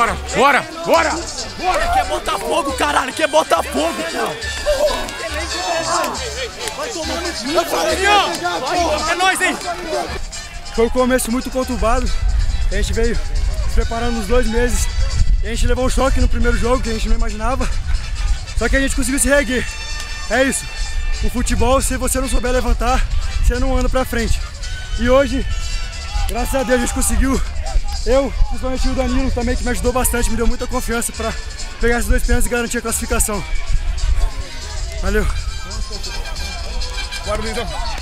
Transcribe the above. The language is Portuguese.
Bora, bora, bora! Aqui é Botafogo, caralho, aqui é Botafogo, Vai tomando É nóis, hein? Foi um começo muito conturbado. A gente veio se preparando uns 2 meses. E a gente levou um choque no primeiro jogo que a gente não imaginava. Só que a gente conseguiu se reerguer. É isso. O futebol, se você não souber levantar, você não anda pra frente. E hoje, graças a Deus, a gente conseguiu. Eu, principalmente o Danilo também, que me ajudou bastante, me deu muita confiança para pegar esses 2 pênaltis e garantir a classificação. Valeu. Bora, Lindão.